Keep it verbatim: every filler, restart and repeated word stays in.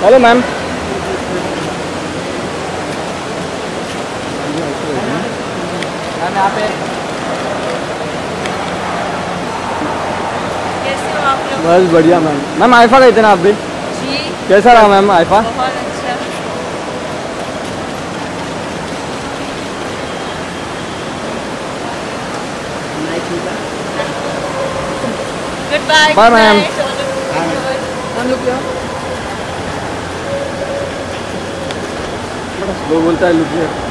Hello ma'am. Ma'am यहाँ पे कैसे हो आप लोग? बस बढ़िया मैम। मैम आईफा गए थे ना आप भी? जी। कैसा रहा मैम आईफा? बहुत अच्छा। Goodbye. Bye ma'am. वो बोलता है लुक